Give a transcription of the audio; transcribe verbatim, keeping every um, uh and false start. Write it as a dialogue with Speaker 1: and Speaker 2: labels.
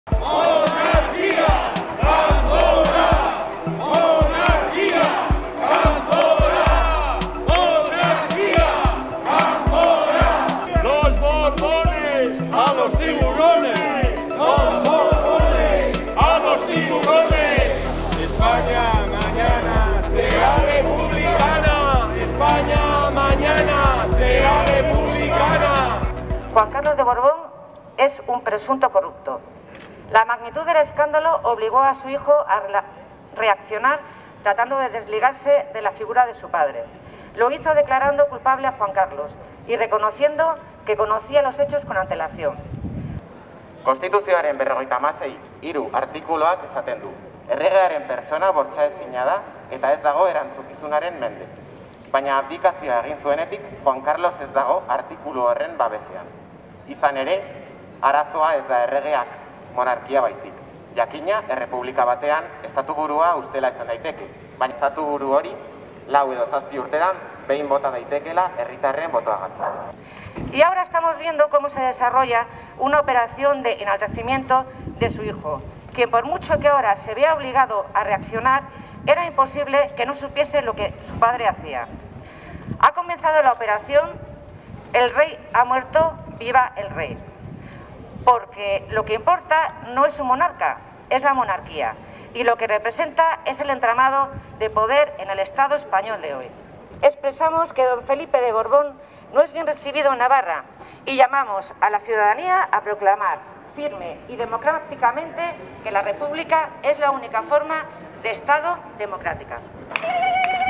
Speaker 1: ¡Monarquía! ¡Cantora! ¡Monarquía! ¡Cantora! ¡Monarquía! ¡Cantora! ¡Los borbones! ¡A los tiburones! ¡Los borbones! ¡A los tiburones! España mañana será republicana. España mañana será republicana.
Speaker 2: Juan Carlos de Borbón es un presunto corrupto. La magnitud del escándalo obligó a su hijo a reaccionar tratando de desligarse de la figura de su padre. Lo hizo declarando culpable a Juan Carlos y reconociendo que conocía los hechos con antelación.
Speaker 3: Konstituzioaren berrogeita hamasei hiru artikuluak esaten du. Erregearen pertsona bortxaezina da eta ez dago erantzukizunaren mende. Baina abdikazioa egin zuenetik Juan Carlos ez dago artikulu horren babesean. Izan ere, arazoa ez da erregeak monarkia baizik. Jakina, errepublika batean, estatuburua ustela izan daiteke, baina estatuburu hori lau edo zazpi urtean behin bota daitekeela herritarren botoagatik.
Speaker 2: Y ahora estamos viendo cómo se desarrolla una operación de enaltecimiento de su hijo, quien por mucho que ahora se vea obligado a reaccionar, era imposible que no supiese lo que su padre hacía. Ha comenzado la operación El rey ha muerto, viva el rey. Porque lo que importa no es su monarca, es la monarquía. Y lo que representa es el entramado de poder en el Estado español de hoy. Expresamos que don Felipe de Borbón no es bien recibido en Navarra y llamamos a la ciudadanía a proclamar firme y democráticamente que la República es la única forma de Estado democrática.